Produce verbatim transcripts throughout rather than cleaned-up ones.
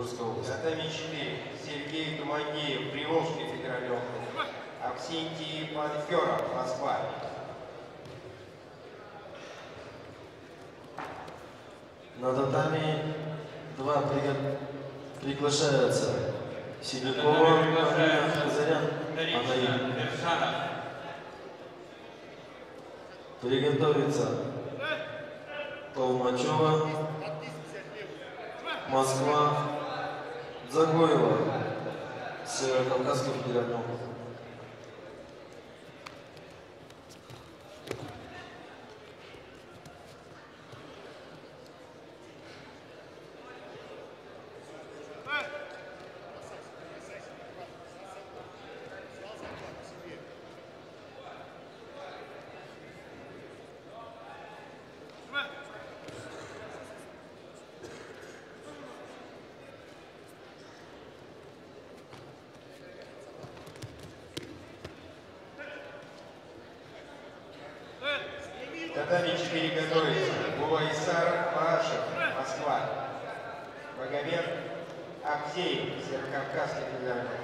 Татами четыре. Сергей Тумагеев, Приволжский федеральный округ. Аксентий Панферов, Москва. На татами два приглашаются Сидюкова, Казарян, Анаиль. Приготовиться Толмачева, Москва, Загоева, Северокавказский федеральный округ. Татами четыре готовится. Булаисар Башев, Москва. Магомед Абзеев, Северокавказский федеральный округ.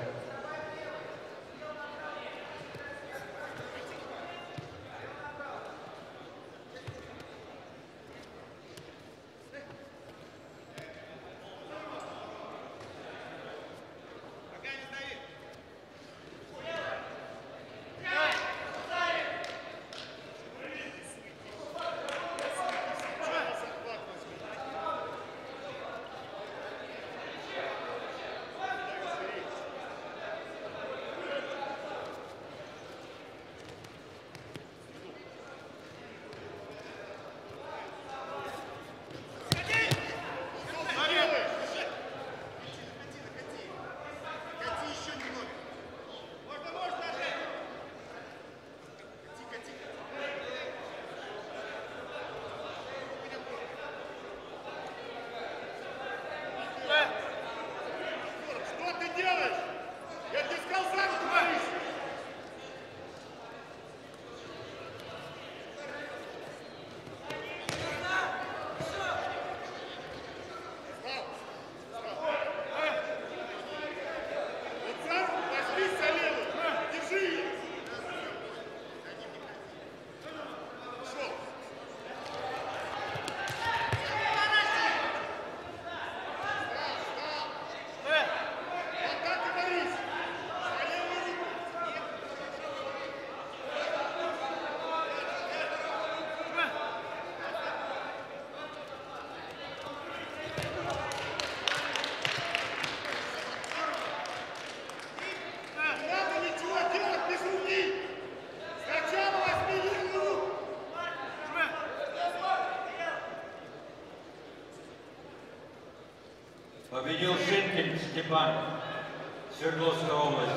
Победил Шинкин Степан, Свердловская область.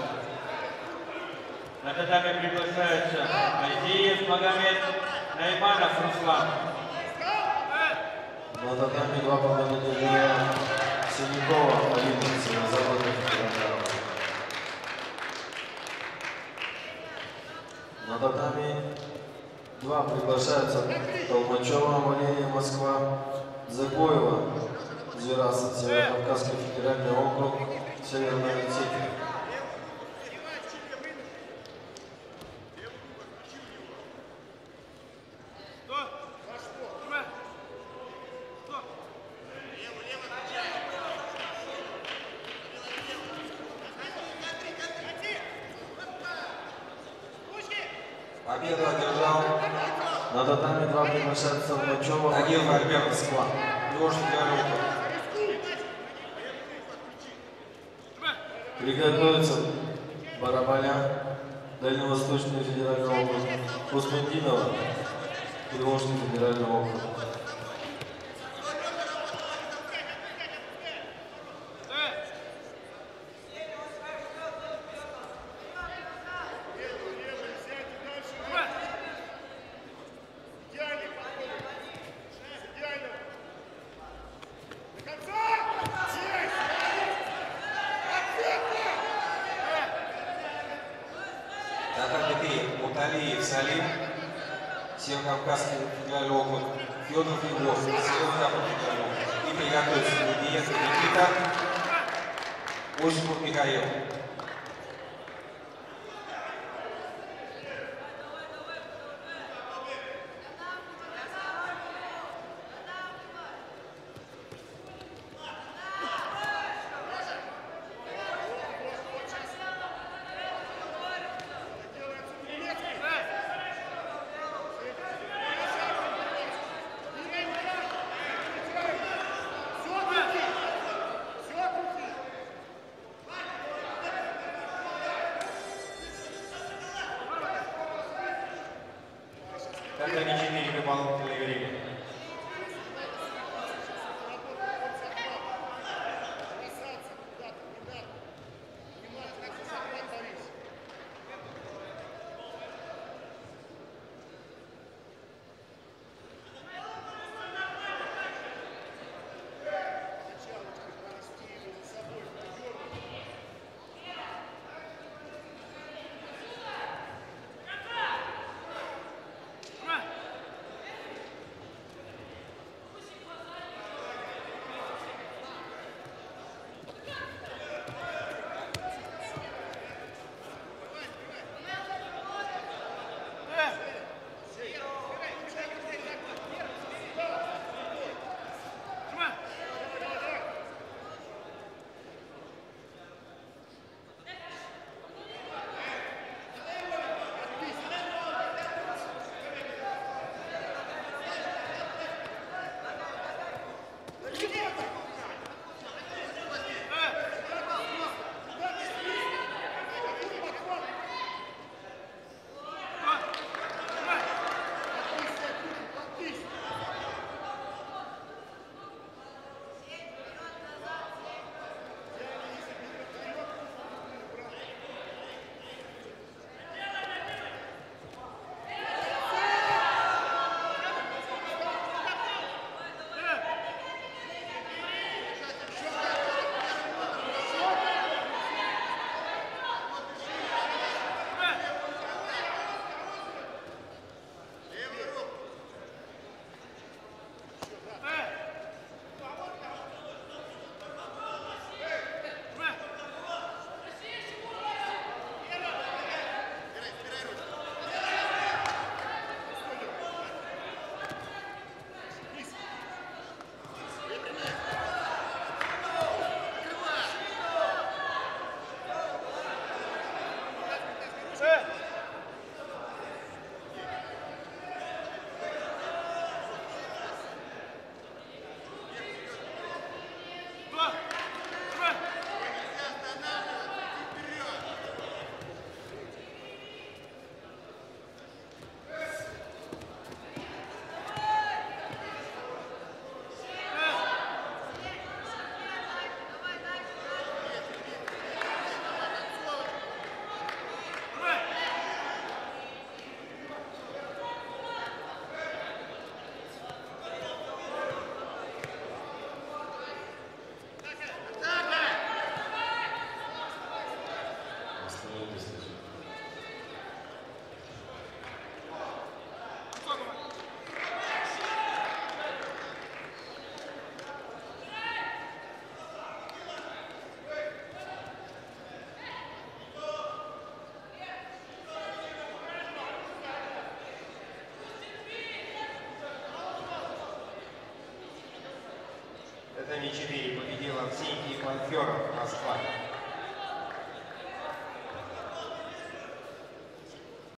На татами приглашаются Айдиев Магомед, Найманов Руслан. На татами два победителя Синякова, Алина, Северо-Западный федеральный округ. На татами два приглашаются Толмачева, Валерия, Москва, Загоева, Звераса, Северокавказский федеральный округ, Северная Осетия. Победу одержал На татами два приглашаются Толмачева, Агил Вальбер, Москва. Приволжский федеральный округ. Приготовиться Барабаля, Дальневосточный федеральный округ, Кусмандинова, Приволжский федеральный округ. Муталиев Салим, Северокавказский федеральный округ, Федоров Егор, Северо-Западный федеральный округ. И приготовиться Медиенко Никита, Осипов Михаил. Татами четыре дополнительное время. Татами четыре победил Арсентий Панферов, Москва.